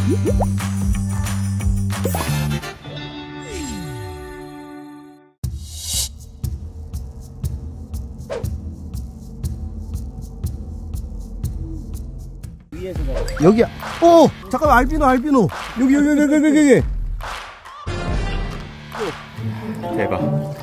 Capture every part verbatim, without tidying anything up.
여기야. 오! 잠깐만, 알비노, 알비노. 여기, 여기, 여기, 여기, 여기. 대박.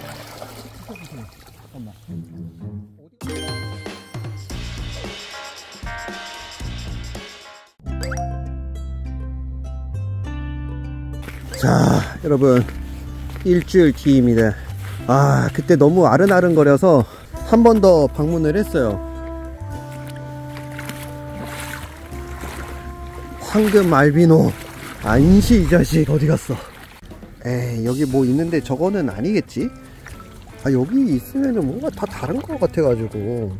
자, 여러분, 일주일 뒤입니다. 아, 그때 너무 아른아른거려서 한 번 더 방문을 했어요. 황금 알비노. 안시, 이 자식 어디 갔어? 에이, 여기 뭐 있는데 저거는 아니겠지? 아, 여기 있으면은 뭔가 다 다른 것 같아가지고.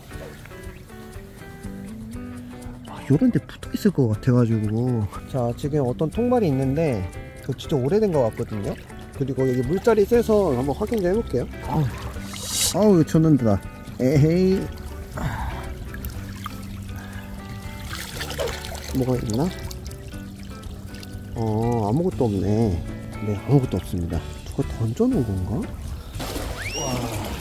아, 요런데 붙어 있을 것 같아가지고. 자, 지금 어떤 통발이 있는데 그 진짜 오래된 것 같거든요. 그리고 여기 물자리 쐬서 한번 확인 좀 해볼게요. 아우, 아우, 이거 쳤는데다. 에헤이. 뭐가 있나? 어, 아무것도 없네. 네, 아무것도 없습니다. 저거 던져놓은 건가? 와.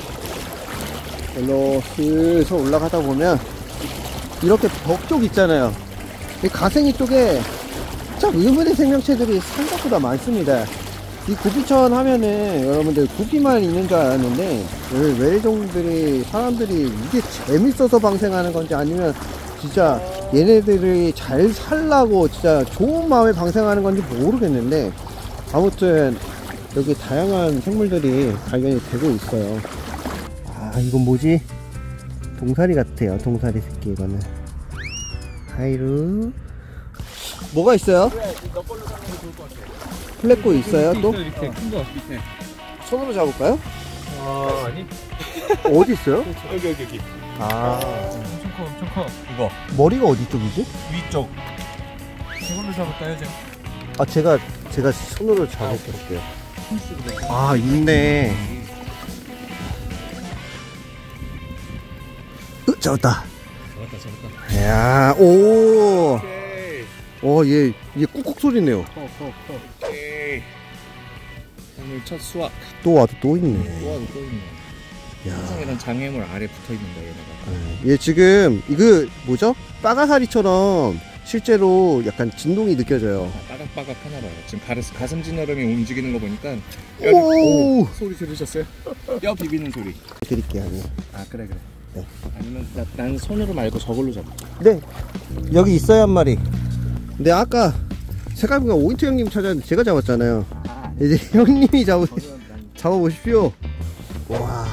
일로 슬슬 올라가다 보면 이렇게 벽 쪽 있잖아요. 이 가생이 쪽에 참 의문의 생명체들이 생각보다 많습니다. 이 구피천 하면은 여러분들 구피만 있는 줄 알았는데 외래종들이, 사람들이 이게 재밌어서 방생하는 건지 아니면 진짜 얘네들이 잘 살라고 진짜 좋은 마음에 방생하는 건지 모르겠는데, 아무튼 여기 다양한 생물들이 발견이 되고 있어요. 아, 이건 뭐지? 동사리 같아요. 동사리 새끼. 이거는 하이루. 뭐가 있어요? 플랫고 있어요? 또? 이렇게 큰 거. 손으로 잡을까요? 아, 아니. 어디 있어요? 여기 여기 여기. 아, 엄청 커, 엄청 커. 이거 머리가 어디 쪽이지? 위쪽. 이걸로 잡을까요, 제가? 아, 제가 제가 손으로 잡아볼게요. 아, 있네. 으, 잡았다. 잡았다, 잡았다. 이야, 오. 오케이. 와, 얘, 얘 꾹꾹 소리네요. 커, 커, 커. 오케이. 오늘 첫 수확. 또 와도 또 있네. 또 와도 또 있네. 야. 항상 이런 장애물 아래 붙어 있는 거예요, 얘네가. 얘 지금 이거 뭐죠? 빠가사리처럼 실제로 약간 진동이 느껴져요. 아, 빠각빠각 하나 봐요. 지금 가르스, 가슴 지느러미 움직이는 거 보니까. 오! 오! 소리 들으셨어요? 뼈 비비는 소리. 드릴게요. 네. 아, 그래, 그래. 네. 아니면 나, 난 손으로 말고 저걸로 잡아. 네. 여기 있어요, 한 마리. 근데 아까 색깔비가 오인트 형님 찾았는데 제가 잡았잖아요. 아, 이제 형님이 잡으, 저는 난... 잡아보십시오. 와.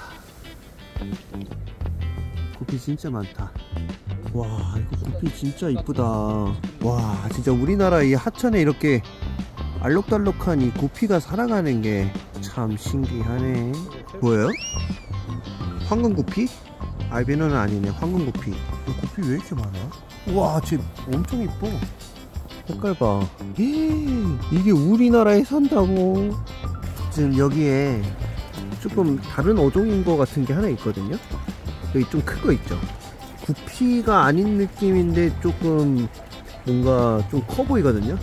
구피 진짜 많다. 와, 이거 구피 진짜 이쁘다. 와, 진짜 우리나라 이 하천에 이렇게 알록달록한 이 구피가 살아가는 게 참 신기하네. 뭐예요? 황금 구피? 알비노는 아니네. 황금 구피. 구피 왜 이렇게 많아? 와, 쟤 엄청 이뻐. 색깔 봐. 에이, 이게 우리나라에 산다고. 지금 여기에 조금 다른 어종인 것 같은 게 하나 있거든요. 여기 좀 큰 거 있죠. 구피가 아닌 느낌인데 조금 뭔가 좀 커 보이거든요.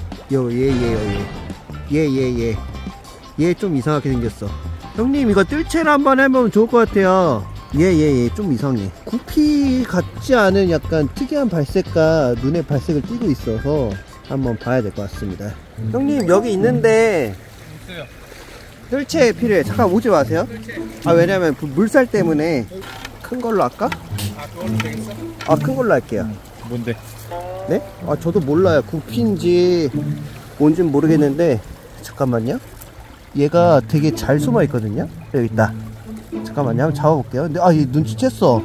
얘얘얘얘얘얘얘 얘 좀 이상하게 생겼어. 형님, 이거 뜰채를 한번 해보면 좋을 것 같아요. 얘얘얘 좀 이상해. 구피 같지 않은 약간 특이한 발색과 눈의 발색을 띠고 있어서 한번 봐야 될 것 같습니다. 음. 형님, 여기 있는데 있어요. 뜰채 필요해. 잠깐 오지 마세요. 아, 왜냐면 물살 때문에. 큰 걸로 할까? 아, 그걸로 되겠어? 아, 큰 걸로 할게요. 뭔데? 네? 아, 저도 몰라요. 구피인지 뭔진 모르겠는데. 잠깐만요. 얘가 되게 잘 숨어 있거든요. 여기 있다. 잠깐만요. 한번 잡아볼게요. 근데 아, 얘 눈치챘어.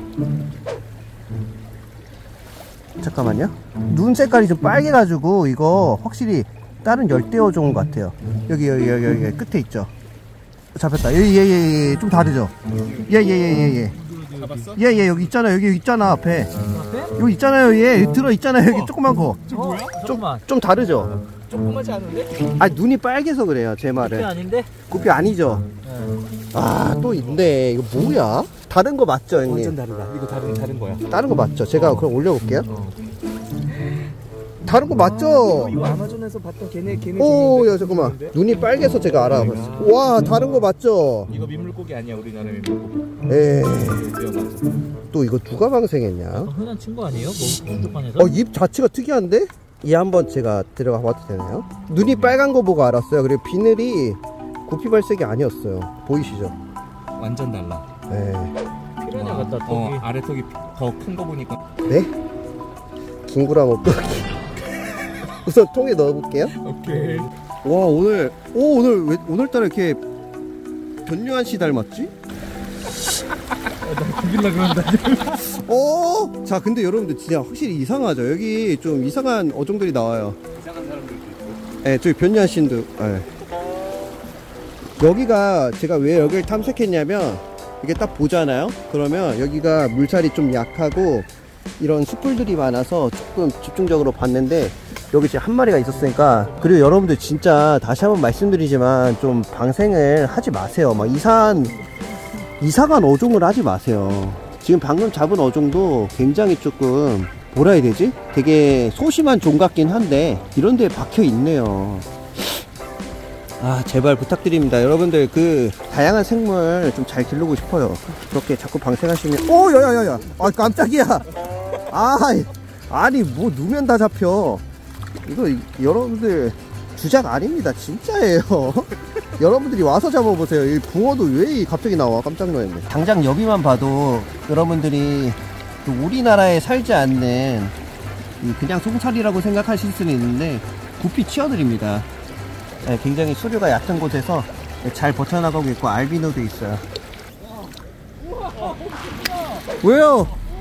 잠깐만요. 눈 색깔이 좀 빨개가지고 이거 확실히 다른 열대어종 같아요. 여기 여기 여기 여기 끝에 있죠. 잡혔다. 얘얘얘 좀 다르죠. 얘얘얘얘 잡았어? 얘얘 여기 있잖아. 여기 있잖아. 앞에. 앞에? 여기 있잖아요. 얘 들어 있잖아요. 여기 조그만 거. 저 뭐야? 좀, 좀 다르죠. 조그맣지 않은데? 아, 눈이 빨개서 그래요. 제 그게 말은. 아닌데? 구피 아니죠. 네. 아, 또 있네. 이거 뭐야? 다른 거 맞죠, 형님? 완전 다르다. 이거 다른 다른 거야. 다른 거 맞죠? 제가 그럼 올려볼게요. 어. 다른 거 맞죠? 이거 아마존에서 봤던 걔네 걔네. 오, 야 잠깐만. 눈이 빨개서 제가 알아봤어. 와, 다른 거 맞죠? 이거 민물고기 아니야, 우리나라 민물고기. 에. 위험하죠. 또 이거 누가 방생했냐? 흔한 친구 아니에요? 뭐 수족관에서? 어, 입 자체가 특이한데? 이 한번 제가 들어가 봐도 되나요? 눈이 빨간 거 보고 알았어요. 그리고 비늘이 구피 발색이 아니었어요. 보이시죠? 완전 달라. 네. 피라냐 같다. 어, 턱이. 아래 턱이 더 큰 거 보니까. 네? 김구라 먹고 우선 통에 넣어볼게요. 오케이. 와, 오늘 오 오늘 왜 오늘따라 이렇게 변요한 씨 닮았지? 죽일라 그런다. 어? 자, 근데 여러분들 진짜 확실히 이상하죠? 여기 좀 이상한 어종들이 나와요. 이상한 사람들도 있고. 네, 저기 변요한 씨도. 네. 여기가 제가 왜 여기를 탐색했냐면 이게 딱 보잖아요. 그러면 여기가 물살이 좀 약하고 이런 숯불들이 많아서 조금 집중적으로 봤는데 여기 지금 한 마리가 있었으니까. 그리고 여러분들 진짜 다시 한번 말씀드리지만 좀 방생을 하지 마세요. 막 이상한 이상한 어종을 하지 마세요. 지금 방금 잡은 어종도 굉장히 조금 뭐라 해야 되지? 되게 소심한 종 같긴 한데 이런 데에 박혀 있네요. 아, 제발 부탁드립니다. 여러분들 그 다양한 생물 좀 잘 기르고 싶어요. 그렇게 자꾸 방생하시면 오, 야야야야, 아 깜짝이야. 아, 아니 뭐 누면 다 잡혀. 이거 여러분들 주작 아닙니다. 진짜예요. 여러분들이 와서 잡아보세요. 이 붕어도 왜 갑자기 나와? 깜짝 놀랐네. 당장 여기만 봐도 여러분들이 또 우리나라에 살지 않는 그냥 송사리라고 생각하실 수는 있는데 구피 치어들입니다. 네, 굉장히 수류가 얕은 곳에서 잘 버텨나가고 있고 알비노도 있어요. 왜요?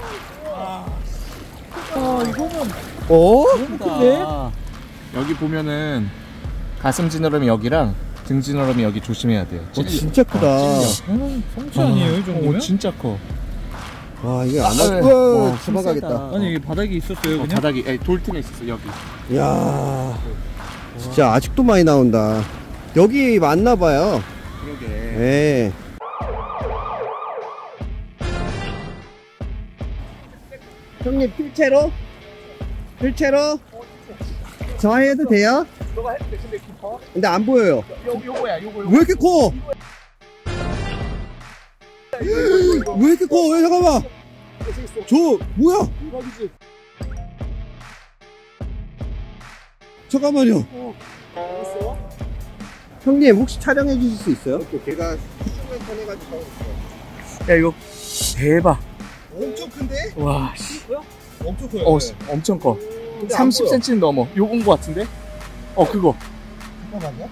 아 이거는 어? 근데 여기 보면은 가슴 지느러미 여기랑 등 지느러미 여기 조심해야 돼요. 어, 진짜 크다. 저는 성취 아니에요 이 정도면? 오, 진짜 커. 와, 이게 안 아, 맞... 와, 어, 도망가겠다. 아니 이게 바닥에 있었어요 어, 그냥? 바닥이 에, 돌틈에 있었어 여기. 이야, 진짜 아직도 많이 나온다. 여기 맞나봐요. 그러게. 예. 형님, 필체로? 필체로? 저 해도 돼요? 너가 해도 돼. 근데 깊어? 근데 안 보여요. 요, 요거야 요거 요거. 왜 이렇게 커? 왜 이렇게 커? 왜, 잠깐만. 저, 뭐야? 대박이지? 잠깐만요. 있어? 형님, 혹시 촬영해 주실 수 있어요? 제가 수중을 꺼내가지고. 야 이거 대박. 엄청 큰데? 와 씨. 엄청 커요. 어 씨, 엄청 커. 근데 안 삼십 보여. 센티미터 넘어. 요건 거 같은데? 어 그거. 잠깐만요.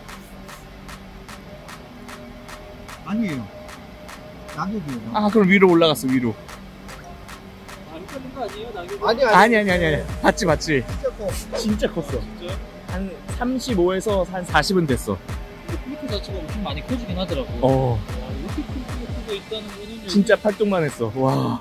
아니에요. 낙엽이에요. 아 그럼 위로 올라갔어 위로. 안 끓는 거 아니에요 낙엽? 아니, 아니 아니 아니 아니. 봤지 봤지. 진짜 커. 진짜 컸어. 진짜요? 한 삼십오에서 한 사십은 됐어. 근데 플리크 자체가 엄청 많이 커지긴 하더라고. 어 와, 이렇게 큰 플리크가 있다는 거는 진짜 팔뚝만 했어. 와.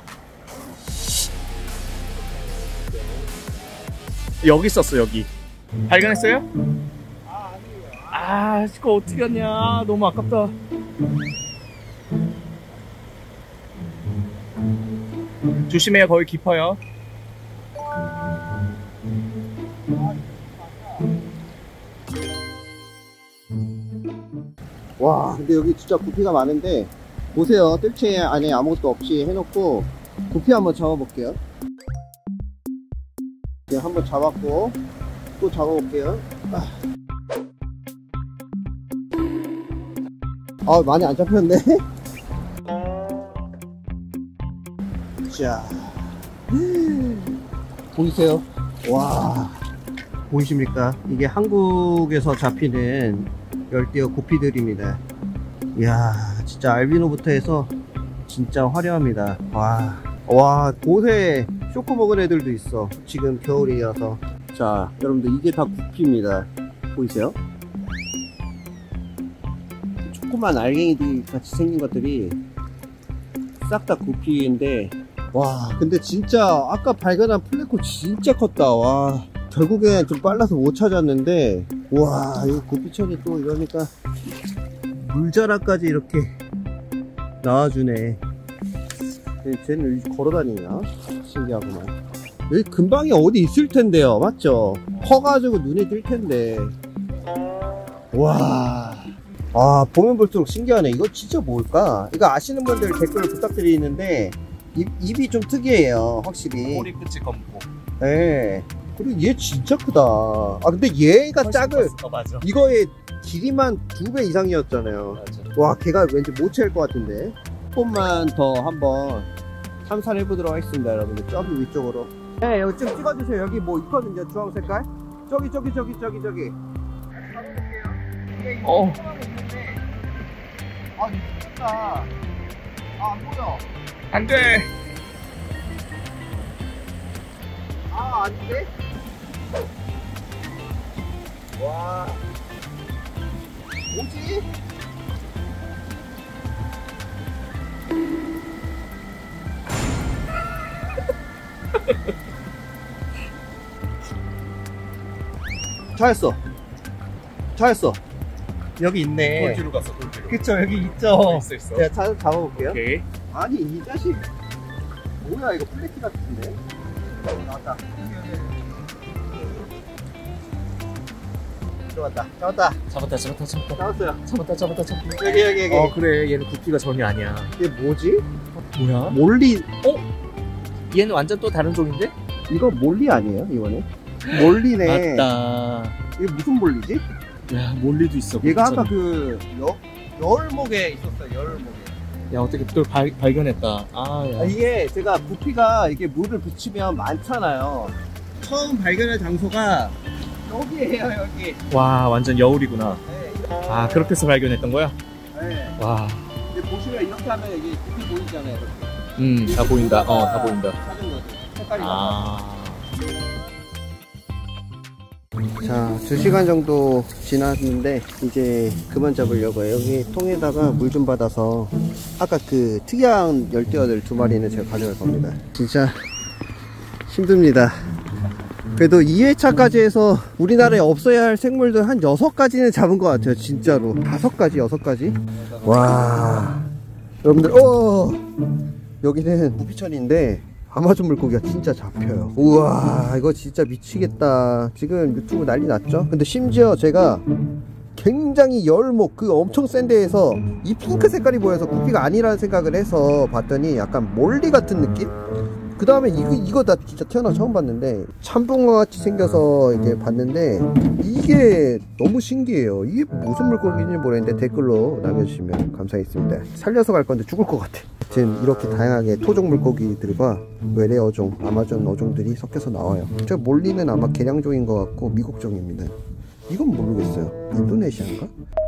여기 있었어 여기. 발견했어요? 아 아니에요. 아 이거 어떻게 하냐. 너무 아깝다. 조심해요. 거기 깊어요. 와, 근데 여기 진짜 구피가 많은데 보세요. 뜰채 안에 아무것도 없이 해놓고 구피 한번 잡아볼게요. 네, 한번 잡았고 또 잡아볼게요. 아, 아 많이 안 잡혔네. 자, 보이세요? 와, 보이십니까? 이게 한국에서 잡히는 열대어 구피들입니다. 이야, 진짜 알비노부터 해서 진짜 화려합니다. 와, 와, 곳에 쇼크 먹은 애들도 있어. 지금 겨울이어서. 자, 여러분들 이게 다 구피입니다. 보이세요? 조그만 알갱이들 같이 생긴 것들이 싹 다 구피인데, 와, 근데 진짜 아까 발견한 플래코 진짜 컸다. 와, 결국엔 좀 빨라서 못 찾았는데, 와, 이 구피천이 또 이러니까 물자락까지 이렇게 나와주네. 쟤는 걸어다니냐? 신기하구만. 여기 근방에 어디 있을 텐데요, 맞죠? 커가지고 눈에 띌 텐데. 와, 아, 보면 볼수록 신기하네. 이거 진짜 뭘까? 이거 아시는 분들 댓글 부탁드리는데 입, 입이 좀 특이해요, 확실히. 꼬리 끝이 검고. 네. 그리고 얘 진짜 크다. 아, 근데 얘가 짝을 어, 맞아. 이거의 길이만 두 배 이상이었잖아요. 맞아. 와, 걔가 왠지 못 채울 것 같은데. 조금만 더 한번 탐사를 해보도록 하겠습니다, 여러분들. 저기 위쪽으로. 네, 여기 좀 찍어주세요. 여기 뭐 있거든요, 주황 색깔. 저기, 저기, 저기, 저기, 저기. 어. 아, 진짜. 아, 안 보여. 안 돼. 아, 아닌데? 와. 뭐지? 잘했어. 잘했어. 여기 있네. 돌지로 갔어, 돌지로. 그쵸, 여기 있죠. 있어, 있어. 제가 찾아 잡아볼게요. 오케이. 아니, 이 자식. 뭐야, 이거 플래티 같은데? 나왔다. 들어왔다. 잡았다. 잡았다, 잡았다, 잡았다. 잡았어요. 잡았다, 잡았다, 잡았다. 여기, 여기, 여기. 어, 그래. 얘는 부피가 전혀 아니야. 이게 뭐지? 뭐야? 몰리. 얘는 완전 또 다른 종인데? 이거 몰리 아니에요, 이거는? 몰리네. 맞다. 이게 무슨 몰리지? 야, 몰리도 있어. 얘가 부피처럼. 아까 그 여, 열목에 있었어요. 열목에. 야, 어떻게 또 발, 발견했다. 아, 야. 아, 이게 제가 부피가 이게 물을 붙이면 많잖아요. 처음 발견할 장소가 여기에요, 여기. 와, 완전 여울이구나. 네, 아, 그렇게 해서 발견했던 거야? 네. 와. 근데 보시면 이렇게 하면 여기 부피 보이잖아요. 이렇게. 음, 다 보인다. 어, 다 보인다. 찾은 거죠. 색깔이 아. 자, 두 시간 정도 지났는데 이제 그만 잡으려고요. 여기 통에다가 물 좀 받아서 아까 그 특이한 열대어들 두 마리는 제가 가져갈 겁니다. 진짜 힘듭니다. 그래도 이 회차까지 해서 우리나라에 없어야 할 생물들 한 여섯 가지는 잡은 것 같아요. 진짜로. 다섯 가지, 여섯 가지. 와. 여러분들, 어 여기는 부피천인데 아마존 물고기가 진짜 잡혀요. 우와, 이거 진짜 미치겠다. 지금 유튜브 난리 났죠? 근데 심지어 제가 굉장히 열목, 그 엄청 센 데에서 이 핑크 색깔이 보여서 구피가 아니라는 생각을 해서 봤더니 약간 몰리 같은 느낌? 그 다음에 이거, 이거 나 진짜 태어나 처음 봤는데 참붕어 같이 생겨서 이게 봤는데 이게 너무 신기해요. 이게 무슨 물고기인지 모르겠는데 댓글로 남겨주시면 감사하겠습니다. 살려서 갈 건데 죽을 것 같아. 지금 이렇게 다양하게 토종 물고기들과 외래 어종, 아마존 어종들이 섞여서 나와요. 저 몰리는 아마 개량종인 것 같고 미국종입니다. 이건 모르겠어요. 인도네시아인가?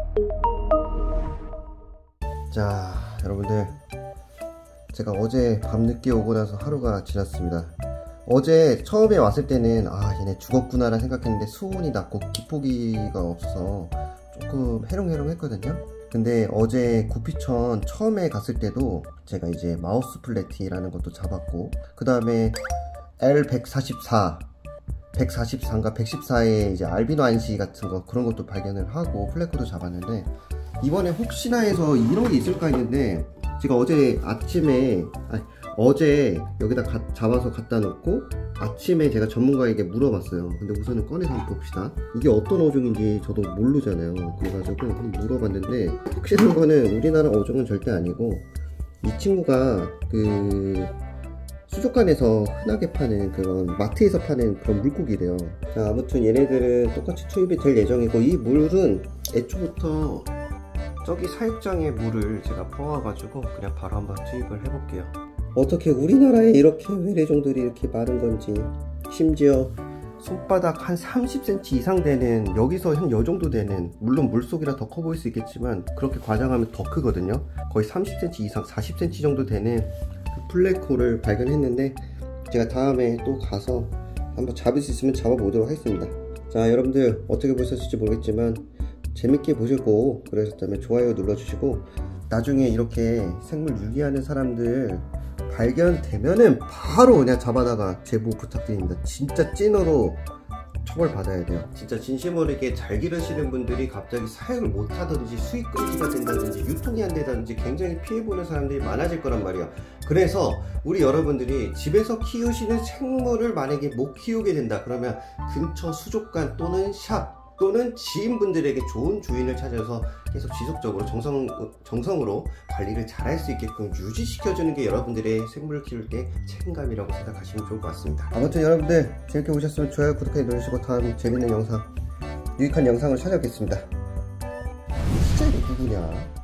자, 여러분들, 제가 어제 밤늦게 오고 나서 하루가 지났습니다. 어제 처음에 왔을 때는 아, 얘네 죽었구나 라는 생각했는데 수온이 낮고 기포기가 없어서 조금 해롱해롱 했거든요. 근데 어제 구피천 처음에 갔을 때도 제가 이제 마우스 플래티라는 것도 잡았고, 그 다음에 엘 백사십사 백사십사인가 백십사에 이제 알비노 안시 같은 거, 그런 것도 발견을 하고 플래코도 잡았는데, 이번에 혹시나 해서 이런 게 있을까 했는데 제가 어제 아침에 아니, 어제 여기다 가, 잡아서 갖다 놓고 아침에 제가 전문가에게 물어봤어요. 근데 우선은 꺼내서 한번 봅시다. 이게 어떤 어종인지 저도 모르잖아요. 그래가지고 한번 물어봤는데 확실한 거는 우리나라 어종은 절대 아니고 이 친구가 그 수족관에서 흔하게 파는 그런 마트에서 파는 그런 물고기래요. 자, 아무튼 얘네들은 똑같이 투입이 될 예정이고, 이 물은 애초부터 저기 사육장에 물을 제가 퍼와가지고 그냥 바로 한번 투입을 해볼게요. 어떻게 우리나라에 이렇게 외래종들이 이렇게 많은 건지, 심지어 손바닥 한 삼십 센티미터 이상 되는, 여기서 한 요 정도 되는, 물론 물속이라 더 커 보일 수 있겠지만 그렇게 과장하면 더 크거든요. 거의 삼십 센티미터 이상, 사십 센티미터 정도 되는 그 플래코를 발견했는데 제가 다음에 또 가서 한번 잡을 수 있으면 잡아보도록 하겠습니다. 자, 여러분들 어떻게 보셨을지 모르겠지만 재밌게 보시고 그러셨다면 좋아요 눌러주시고, 나중에 이렇게 생물 유기하는 사람들 발견되면은 바로 그냥 잡아다가 제보 부탁드립니다. 진짜 찐으로 처벌받아야 돼요. 진짜 진심 어리게 잘 기르시는 분들이 갑자기 사육을 못하든지 수익 금지가 된다든지 유통이 안 되다든지 굉장히 피해보는 사람들이 많아질 거란 말이야. 그래서 우리 여러분들이 집에서 키우시는 생물을 만약에 못 키우게 된다 그러면 근처 수족관 또는 샵 또는 지인분들에게 좋은 주인을 찾아서 계속 지속적으로 정성, 정성으로 관리를 잘 할 수 있게끔 유지시켜주는 게 여러분들의 생물을 키울 때 책임감이라고 생각하시면 좋을 것 같습니다. 아무튼 여러분들 재밌게 보셨으면 좋아요, 구독하기 누르시고 다음 재밌는 영상, 유익한 영상을 찾아뵙겠습니다. 진짜 이거 누구냐?